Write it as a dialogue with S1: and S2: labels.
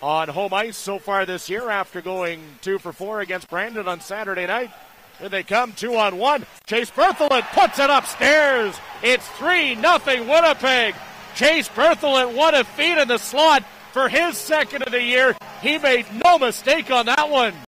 S1: on home ice so far this year after going 2 for 4 against Brandon on Saturday night. Here they come, 2-on-1. Chase Berthelot puts it upstairs. It's 3-0 Winnipeg. Chase Berthelot, what a feat in the slot for his second of the year. He made no mistake on that one.